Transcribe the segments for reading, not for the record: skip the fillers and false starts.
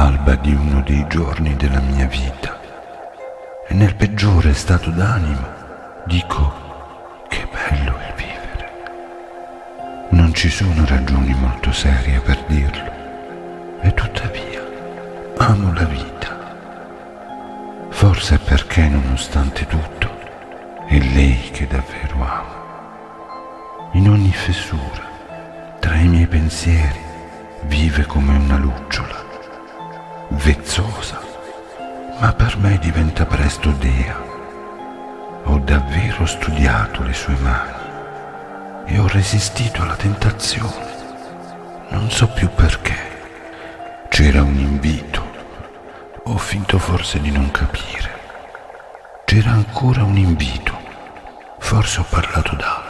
l'alba di uno dei giorni della mia vita e nel peggiore stato d'animo dico che bello il vivere. Non ci sono ragioni molto serie per dirlo e tuttavia amo la vita. Forse perché nonostante tutto è lei che davvero amo. In ogni fessura, tra i miei pensieri, vive come una lucciola, vezzosa, ma per me diventa presto dea. Ho davvero studiato le sue mani e ho resistito alla tentazione. Non so più perché. C'era un invito. Ho finto forse di non capire. C'era ancora un invito. Forse ho parlato d'altro.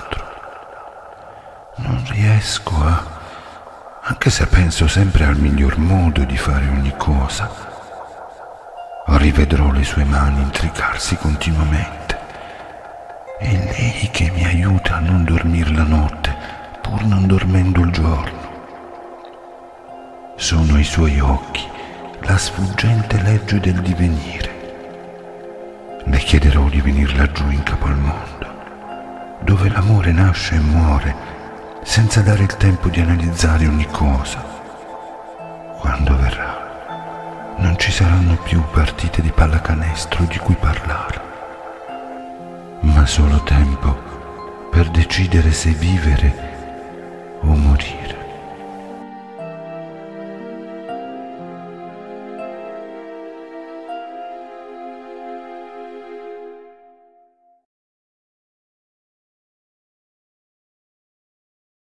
Non riesco anche se penso sempre al miglior modo di fare ogni cosa. Rivedrò le sue mani intricarsi continuamente. È lei che mi aiuta a non dormire la notte, pur non dormendo il giorno. Sono i suoi occhi, la sfuggente legge del divenire. Le chiederò di venire laggiù in capo al mondo, dove l'amore nasce e muore, senza dare il tempo di analizzare ogni cosa. Quando verrà, non ci saranno più partite di pallacanestro di cui parlare, ma solo tempo per decidere se vivere